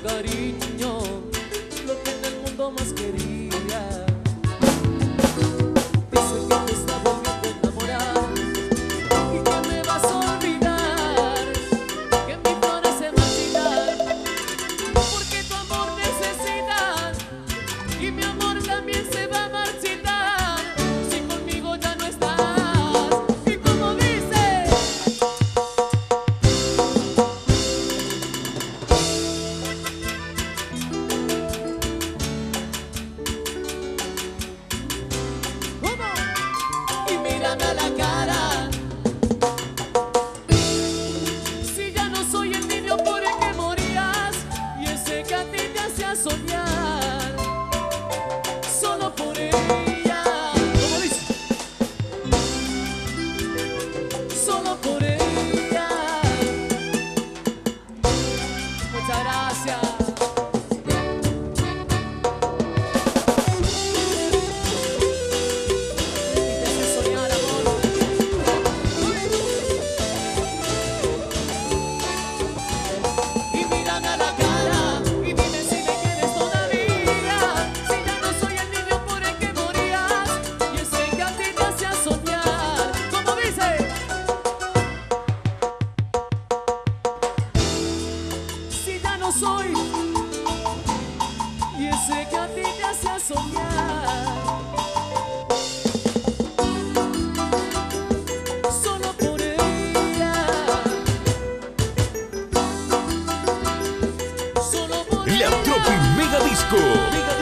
cariño, lo que en el mundo más quería. Dice que te está volviendo a enamorar y que me vas a olvidar, que mi flor se marchitar, porque tu amor necesitas y mi amor también se va a marchitar si conmigo ya no estás. Y como dice, ¿cómo? Y mírame a la cara, si ya no soy el niño por el que morías y ese que a ti te hacía soñar solo por ella. ¿Cómo dice? Solo por ella. Muchas gracias. Y te hace soñar, amor. Y mírame a la cara y dime si me quieres todavía, si ya no soy el niño por el que morías y ese que a ti te hacía soñar. ¿Cómo dice? Si ya no soy y ese que a ti te hacía soñar solo por ella, solo por La ella. Tropi Mega Disco. Mega